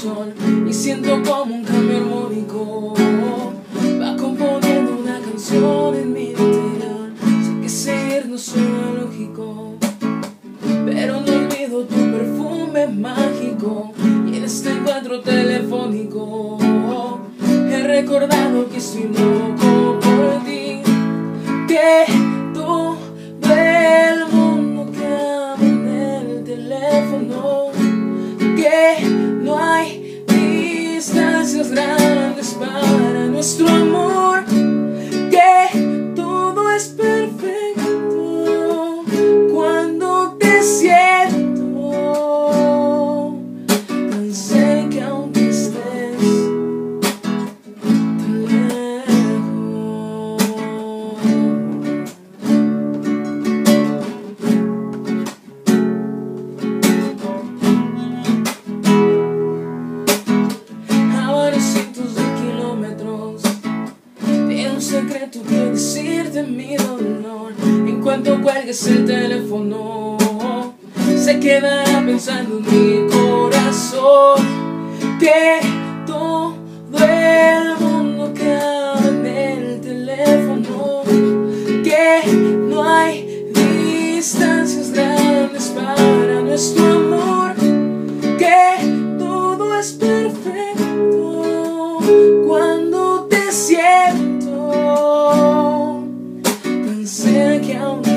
sol y siento como un cambio armónico va componiendo una canción en mi interior. Sé que seguir no suena lógico, pero no olvido tu perfume mágico. Y en este encuentro telefónico he recordado que estoy loco por ti, que todo el mundo queda en el teléfono, que no hay distancias grandes para nuestro amor, que todo es perfecto cuando te siento tan cerca aunque estés tan lejos. A varios cientos de kilómetros tiene un secreto que decirte mi dolor. En cuanto cuelgues el teléfono se quedará pensando en mi corazón, que todo el mundo queda en el teléfono, que no hay distancias grandes para nuestro amor, que todo es perfecto cuando te siento tan cerca aún.